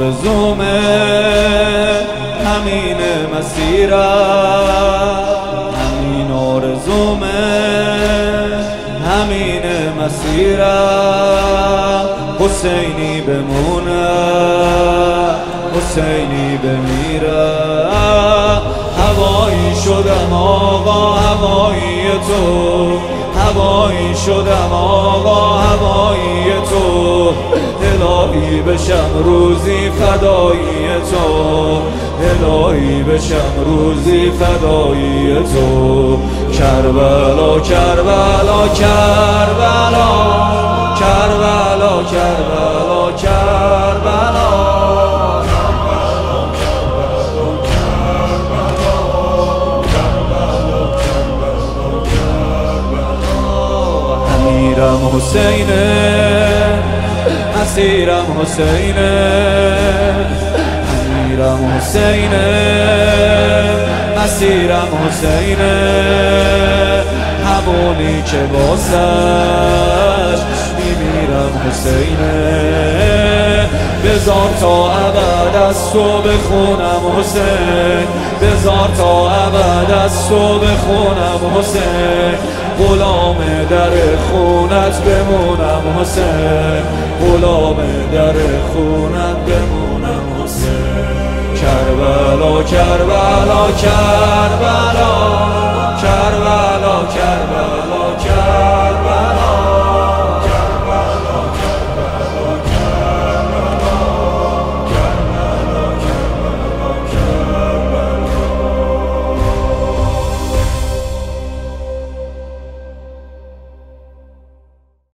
آرزومه همین مسیرم، همین آرزومه همین مسیرم. حسینی بمونه حسینی بمیره. هوایی شدم آقا هوایی تو، هوایی شدم آقا هوایی تو. الهی بشم روزی فدایی تو، الهی بشم روزی فدایی تو. کربلا کربلا کربلا کربلا کربلا کربلا. امیرم حسینه اسیرم حسینه، امیرم حسینه اسیرم حسینه. همونی که واسش میمیرم حسینه. بذار تا ابد از تو بخونم حسین، بذار تا ابد از تو بخونم حسین. غلام در خونت بمونم حسین، غلام در خونت بمونم حسین. کربلا کربلا کربلا کربلا کربلا